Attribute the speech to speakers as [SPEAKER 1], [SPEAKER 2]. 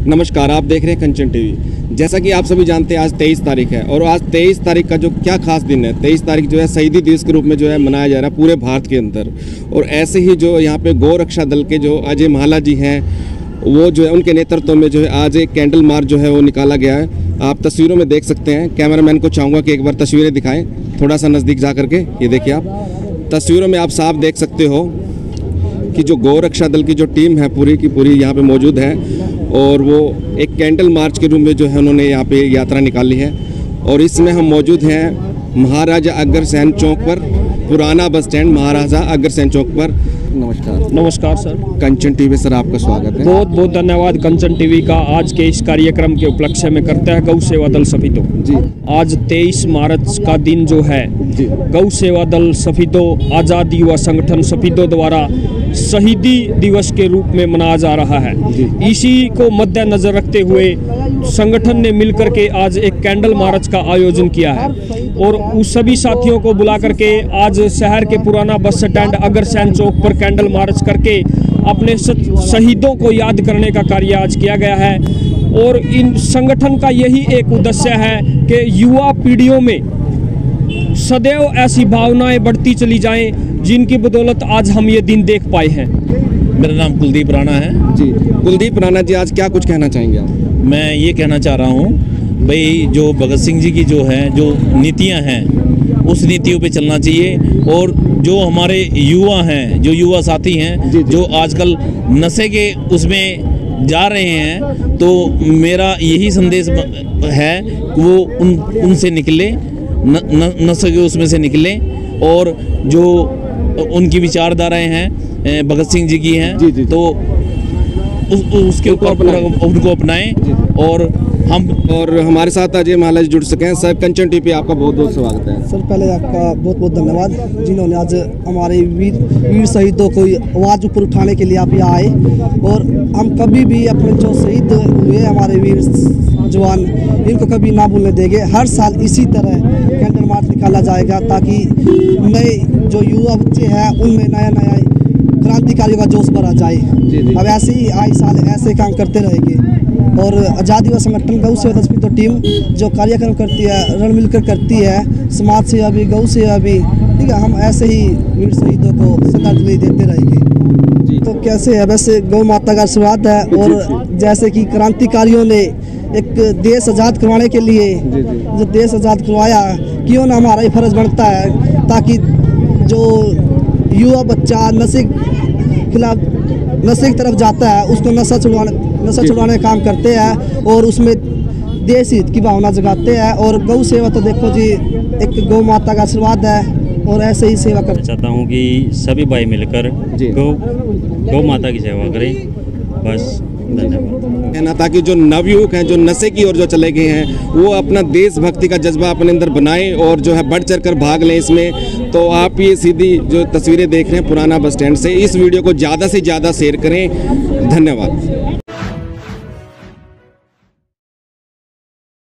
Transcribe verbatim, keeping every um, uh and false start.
[SPEAKER 1] नमस्कार, आप देख रहे हैं कंचन टीवी। जैसा कि आप सभी जानते हैं आज तेईस तारीख है और आज तेईस तारीख का जो क्या खास दिन है, तेईस तारीख जो है शहीदी दिवस के रूप में जो है मनाया जा रहा है पूरे भारत के अंदर। और ऐसे ही जो यहाँ पे गौ रक्षा दल के जो अजय माला जी हैं, वो जो है उनके नेतृत्व में जो है आज एक कैंडल मार्च जो है वो निकाला गया है। आप तस्वीरों में देख सकते हैं। कैमरामैन को चाहूँगा कि एक बार तस्वीरें दिखाएं थोड़ा सा नज़दीक जा करके। ये देखिए, आप तस्वीरों में आप साफ देख सकते हो कि जो गौ रक्षा दल की जो टीम है पूरी की पूरी यहाँ पे मौजूद है और वो एक कैंडल मार्च के रूप में जो है उन्होंने यहाँ पे यात्रा निकाली है। और इसमें हम मौजूद हैं महाराजा अग्रसेन चौक पर, पुराना बस स्टैंड महाराजा अग्रसेन चौक पर। नमस्कार।
[SPEAKER 2] नमस्कार सर।
[SPEAKER 1] कंचन टीवी सर आपका स्वागत है।
[SPEAKER 2] बहुत बहुत धन्यवाद कंचन टीवी का आज के इस कार्यक्रम के उपलक्ष्य में करते हैं गौ सेवा दल सफीदो जी। आज तेईस मार्च का दिन जो है जी, गौ सेवा दल सफीदो आज़ादी युवा संगठन सफीदो द्वारा शहीदी दिवस के रूप में मनाया जा रहा है। इसी को मद्देनजर रखते हुए संगठन ने मिलकर के आज एक कैंडल मार्च का आयोजन किया है और उस सभी साथियों को बुला करके आज शहर के पुराना बस स्टैंड अग्रसेन चौक पर कैंडल मार्च करके अपने शहीदों को याद करने का कार्य आज किया गया है। और इन संगठन का यही एक उद्देश्य है कि युवा पीढ़ियों में सदैव ऐसी भावनाएं बढ़ती चली जाएं जिनकी बदौलत आज हम ये दिन देख पाए हैं।
[SPEAKER 3] मेरा नाम कुलदीप राणा है
[SPEAKER 1] जी। कुलदीप राणा जी, आज क्या कुछ कहना चाहेंगे आप?
[SPEAKER 3] मैं ये कहना चाह रहा हूँ भाई, जो भगत सिंह जी की जो है जो नीतियाँ हैं उस नीतियों पे चलना चाहिए। और जो हमारे युवा हैं, जो युवा साथी हैं जी जी। जो आजकल नशे के उसमें जा रहे हैं, तो मेरा यही संदेश है कि वो उन उनसे निकले, न, न, नशे के उसमें से निकले और जो उनकी विचारधाराएं हैं भगत सिंह जी की हैं जी जी। तो उस, उसके ऊपर पूरा उनको अपनाएं। और हम
[SPEAKER 1] और हमारे साथ अजय माला जी जुड़ सके हैं। सर, कंचन टीवी आपका बहुत बहुत स्वागत है।
[SPEAKER 4] सर, पहले आपका बहुत बहुत धन्यवाद जिन्होंने आज हमारे वीर वीर शहीदों को आवाज़ ऊपर उठाने के लिए आप यहाँ आए। और हम कभी भी अपने जो शहीद हुए हमारे वीर जवान, इनको कभी ना भूलने देंगे। हर साल इसी तरह कैंडल मार्च निकाला जाएगा ताकि नए जो युवा बच्चे हैं उनमें नया नया क्रांतिकारियों का जोश भरा जाए। अब ऐसे ही आए साल ऐसे काम करते रहेंगे। और आज़ादी युवा संगठन गौ सेवा दल तो टीम जो कार्यक्रम करती है, रण मिलकर करती है, समाज सेवा भी, गौ सेवा भी, ठीक है। हम ऐसे ही वीर शहीदों को श्रद्धांजलि देते रहेंगे। तो कैसे है, वैसे गौ माता का आशीर्वाद है। और जैसे कि क्रांतिकारियों ने एक देश आज़ाद करवाने के लिए जो देश आज़ाद करवाया, क्यों ना हमारा ही फर्ज बनता है ताकि जो युवा बच्चा नशे खिलाफ नशे की तरफ जाता है उसको नशा छुड़वाने नशा छुड़वाने का काम करते हैं और उसमें देश हित की भावना जगाते हैं। और गौ सेवा तो देखो जी, एक गौ माता का आशीर्वाद है और ऐसे ही सेवा करना
[SPEAKER 5] चाहता हूँ कि सभी भाई मिलकर गौ गौ माता की सेवा करें। बस धन्यवाद।
[SPEAKER 1] है ना, ताकि जो नवयुवक हैं जो नशे की ओर जो चले गए हैं वो अपना देशभक्ति का जज्बा अपने अंदर बनाएं और जो है बढ़ चढ़ कर भाग लें इसमें। तो आप ये सीधी जो तस्वीरें देख रहे हैं पुराना बस स्टैंड से, इस वीडियो को ज़्यादा से ज़्यादा शेयर करें। धन्यवाद।